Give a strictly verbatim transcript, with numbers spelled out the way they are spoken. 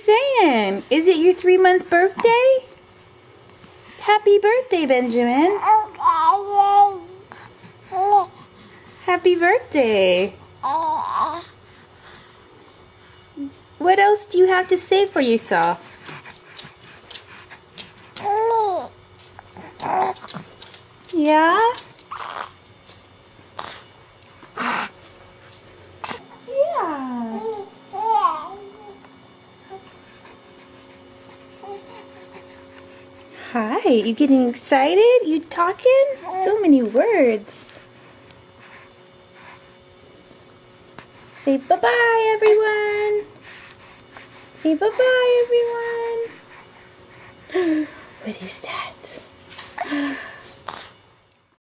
saying? Is it your three-month birthday? Happy birthday, Benjamin. Happy birthday. What else do you have to say for yourself? Yeah? Yeah. Hi, you getting excited? You talking? So many words. Say bye-bye, everyone. Say bye-bye, everyone. What is that?